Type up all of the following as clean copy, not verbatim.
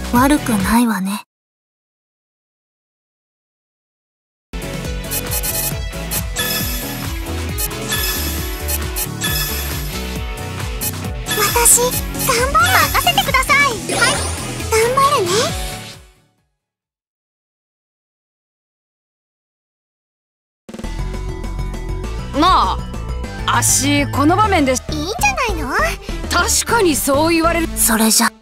悪くないわね。 私、頑張る。任せてください。はい、頑張るね。 まあ、足この場面でいいんじゃないの？ 確かにそう言われる。 それじゃ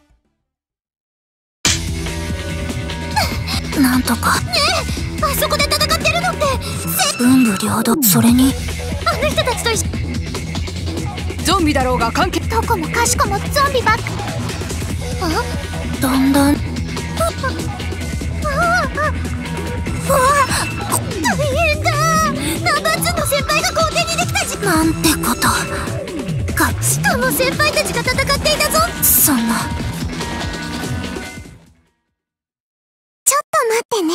なんとか。 ねえ、あそこで戦ってるのって文武両道。それにあの人たちと一緒。 ゾンビだろうが関係。 どこもかしこもゾンビばっか。 だんだん。 うわ、大変だ。ナンバー2の先輩が校庭にできたなんてことか。 しかも先輩たちが戦っていたぞ。 そんな。 ちょっと待ってね。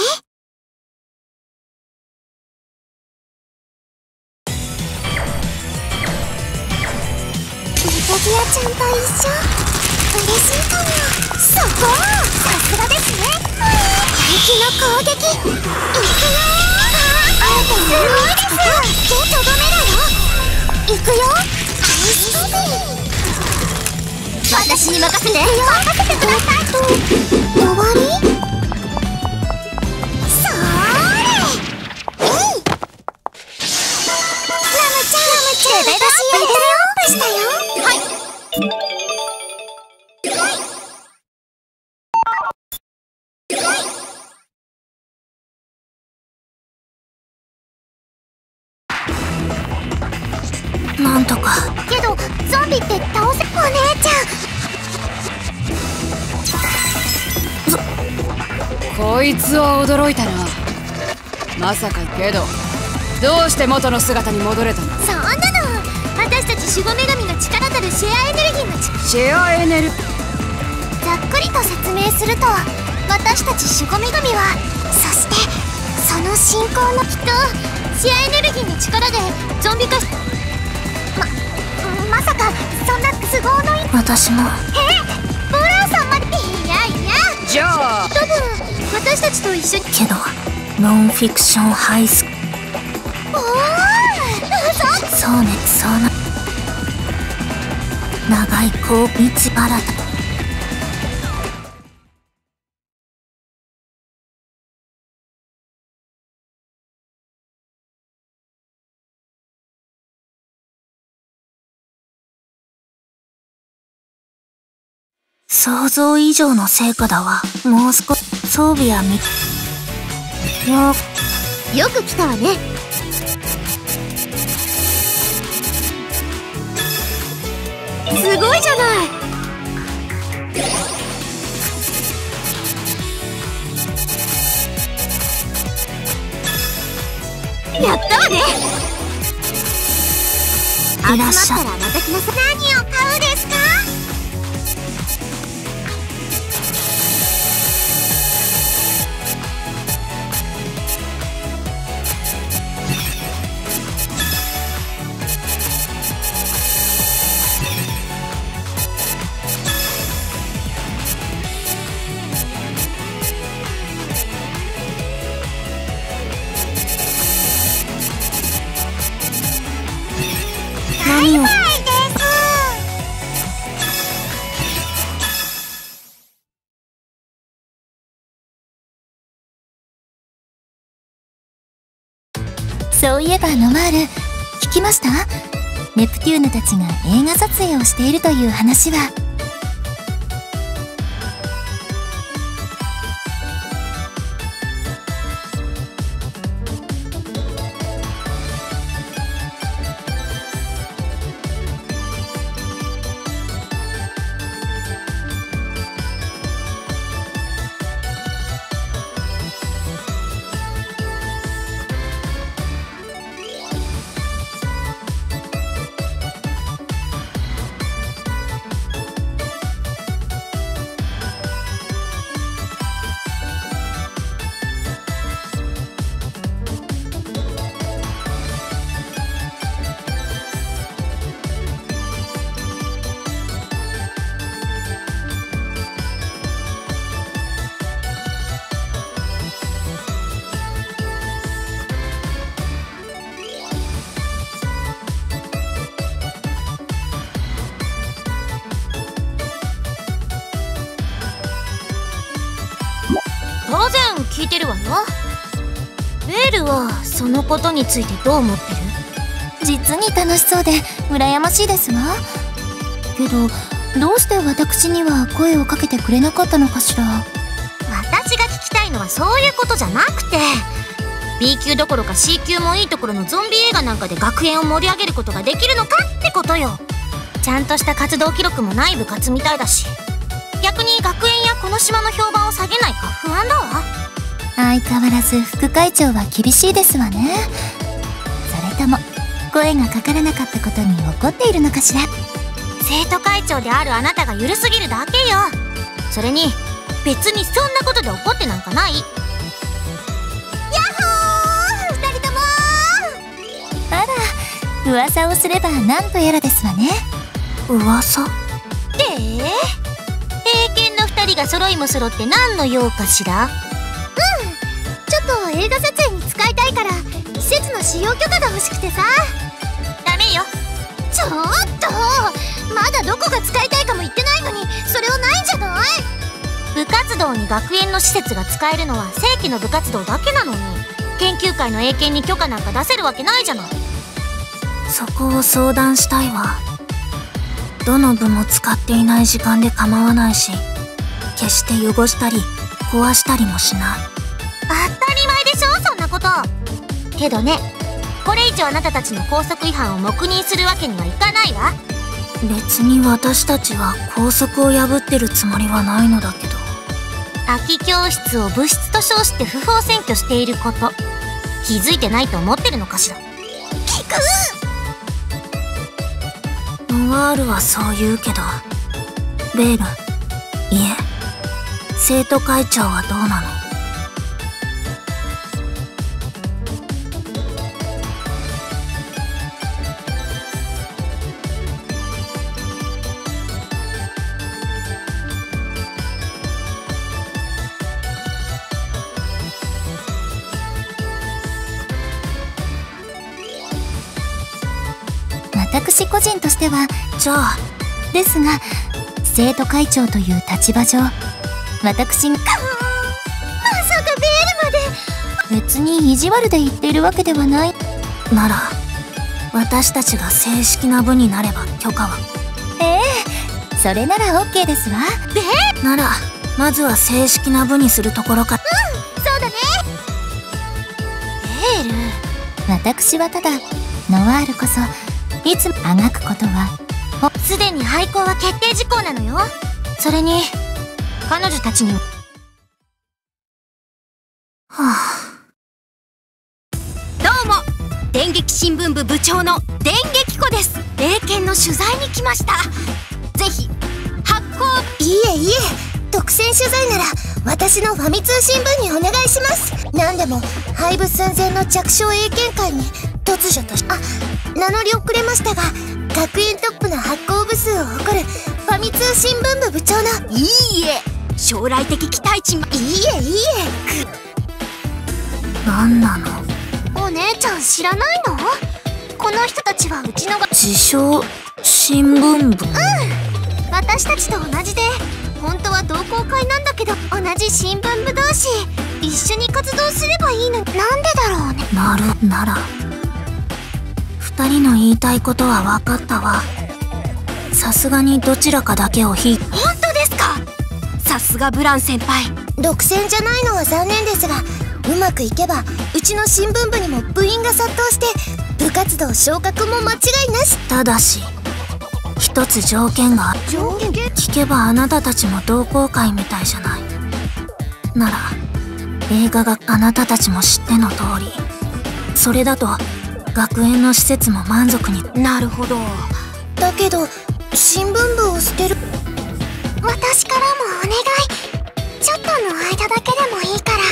メタギアちゃんと一緒。嬉しいかも。そこ、さすがですね。敵の攻撃いくよ。すごいです。手とどめだよ。いくよ。私に任せて。任せてください。終わり？そーれ。えい。ラムちゃん、レベルアップしたよ。はい。 なんとか。 けどゾンビって倒せ。お姉ちゃん。 こいつは驚いたな。まさか。けどどうして元の姿に戻れたの？ そんなの私たち守護女神の力たるシェアエネルギーのシェアエネル。 ざっくりと説明すると、私たち守護女神は、そしてその信仰のきっとシェアエネルギーの力でゾンビ化し。まさかそんな都合のいい。 私も。 ボラーさんまで。いやいや。 じゃあ多分私たちと一緒に。 けどノンフィクションハイスク。 おお、 そうね、そうな。長い高道新た。想像以上の成果だわ。もう少し装備やよく来たわね。すごいじゃない。やったわね。 いらっしゃい。 集まったらまた来なさい。何を買うですか？ 何を。 そういえばノマール、聞きました？ネプテューヌたちが映画撮影をしているという話は。 当然聞いてるわよ。ベールはそのことについてどう思ってる？ 実に楽しそうで羨ましいですわ。けどどうして私には声をかけてくれなかったのかしら。 私が聞きたいのはそういうことじゃなくて、 B 級どころか C 級もいいところのゾンビ映画なんかで学園を盛り上げることができるのかってことよ。ちゃんとした活動記録もない部活みたいだし、逆に学園やこの島の評判を下げないか不安だわ。 相変わらず副会長は厳しいですわね。それとも声がかからなかったことに怒っているのかしら。 生徒会長であるあなたが緩すぎるだけよ。それに別にそんなことで怒ってなんかない。 やっほー、2人ともあら、噂をすればなんとやらですわね。噂？ で英検の2人が揃いも揃って何の用かしら。 ちょっと映画撮影に使いたいから施設の使用許可が欲しくてさ。 ダメよ。 ちょっとまだどこが使いたいかも言ってないのにそれはないんじゃない？ 部活動に学園の施設が使えるのは正規の部活動だけなのに、研究会の英検に許可なんか出せるわけないじゃない。 そこを相談したいわ。どの部も使っていない時間で構わないし、決して汚したり壊したりもしない。 当たり前でしょ、そんなこと。けどね、これ以上あなたたちの校則違反を黙認するわけにはいかないわ。 別に私たちは校則を破ってるつもりはないのだけど。 空き教室を部室と称して不法占拠していること、気づいてないと思ってるのかしら。 聞く。 ノワールはそう言うけど、ベール、いえ、生徒会長はどうなの？私個人としてはじゃあですが、生徒会長という立場上、私がまさかベールまで。 別に意地悪で言っているわけではない。なら私たちが正式な部になれば許可は。それなら OK ですわ。ならまずは正式な部にするところから。 そうだね。 ベール、 私はただノワールこそいつもあがくことはすでに廃校は決定事項なのよ。それに彼女たちにはどうも、電撃新聞部部長の電撃子です。英検の取材に来ました。ぜひ発行。いえいえ、独占取材なら私のファミ通新聞にお願いします。何でも廃部寸前の弱小英検会に突如と名乗り遅れましたが、学園トップの発行部数を誇るファミ通新聞部部長の。いいえ、将来的期待値も。いいえ何なの？ お姉ちゃん知らないの？この人たちはうちの自称新聞部。 私たちと同じで本当は同好会なんだけど、同じ新聞部同士一緒に活動すればいいのに、なんでだろうね。 なら二人の言いたいことは分かったわ。さすがにどちらかだけを本当ですか？さすがブラン先輩。独占じゃないのは残念ですが、うまくいけばうちの新聞部にも部員が殺到して部活動昇格も間違いなし。 ただし一つ条件がある。 条件？ 聞けばあなたたちも同好会みたいじゃない。なら映画があなたたちも知っての通り、それだと学園の施設も満足に。 なるほど。だけど新聞部を捨てる。私からもお願い。ちょっとの間だけでもいいから。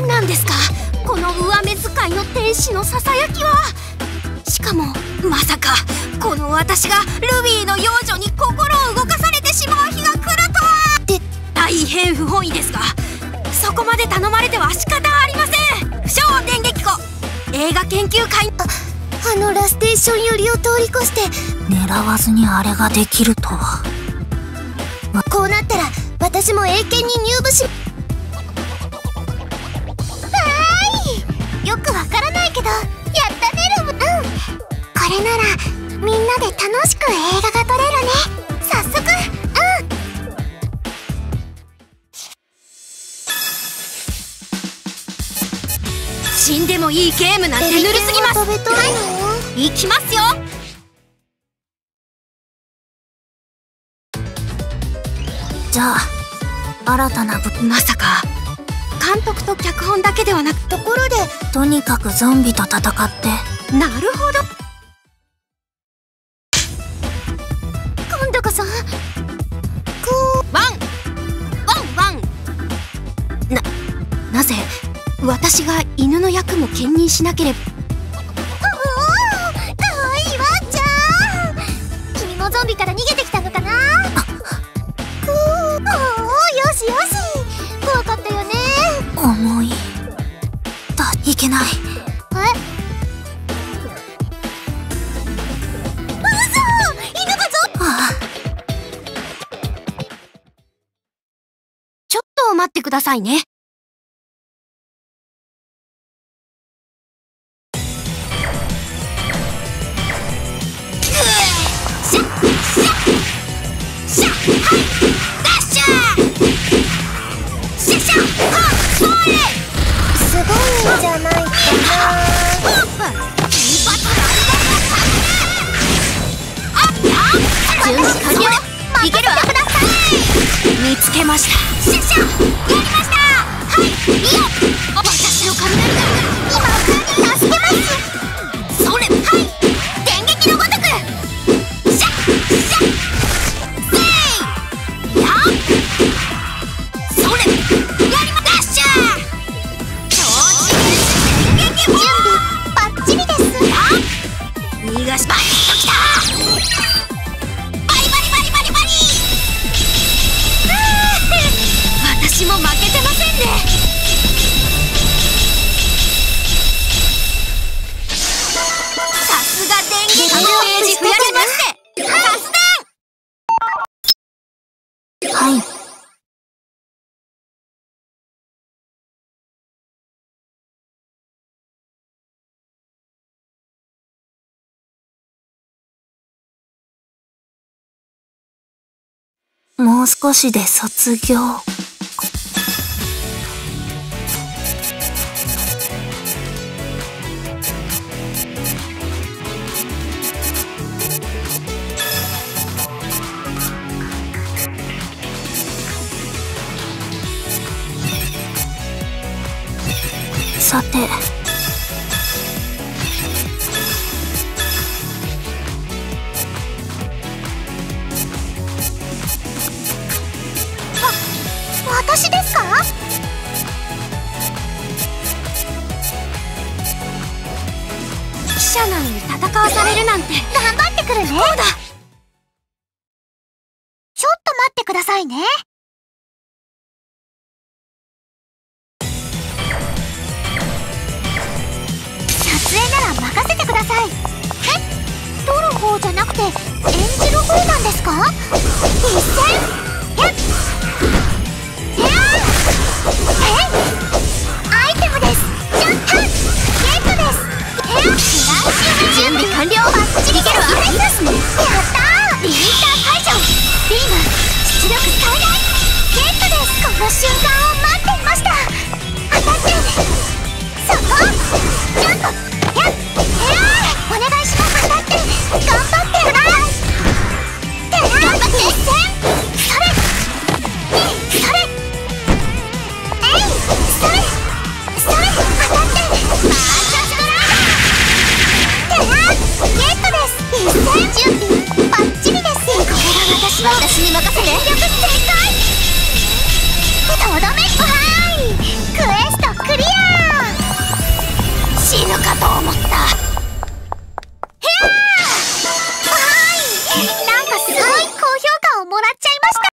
なんですかこの上目遣いの天使のささやきは。しかもまさかこの私がルビーの幼女に心を動かされてしまう日が来るとは。って大変不本意ですが、そこまで頼まれては仕方ありません。不詳電撃子映画研究会。あのラステーション寄りを通り越して狙わずにあれができるとは。 こうなったら私私も英検に入部し。よくわからないけど、やったねロム。これならみんなで楽しく映画が撮れるね。早速。 死んでもいいゲームなんてぬるすぎます。はい、行きますよ。 じゃあ新たなまさか監督と脚本だけではなく、ところでとにかくゾンビと戦って。 なるほど。 今度こそワンなぜ私が犬の役も兼任しなければ。 かわいいワンちゃん。君もゾンビから逃げてきたのかな。よしよし、怖かったよね。 重いいけない。 嘘、犬がちょっと待ってくださいね。 すごいんじゃないかな。 準備完了。いけるわ。見つけました。やりました。はい、いいよ。私の雷が今助けます。それ、はい、電撃のごとく。私も負けてませんね。さすが電撃のページ増やしまして発電。 はい。もう少しで卒業。さて、 私ですか？ 記者なのに戦わされるなんて。 頑張ってくるね。そうだ。ちょっと待ってくださいね。撮影なら任せてください。撮る方じゃなくて演じる方なんですか？一戦アイテムです。ゲットです。 準備完了。 バッチリいけるわ。やったー。リミッター解除。ビーム出力最大。ゲットです。この瞬間を待っていました。当たってそこジャンプお願いします。当たって頑張ってください。頑張ってそれ当たってマーシャストラゲットです。準備バッチリです。これが私に任せて。全力正解。とどめ。はい、クエストクリア。 死ぬかと思った。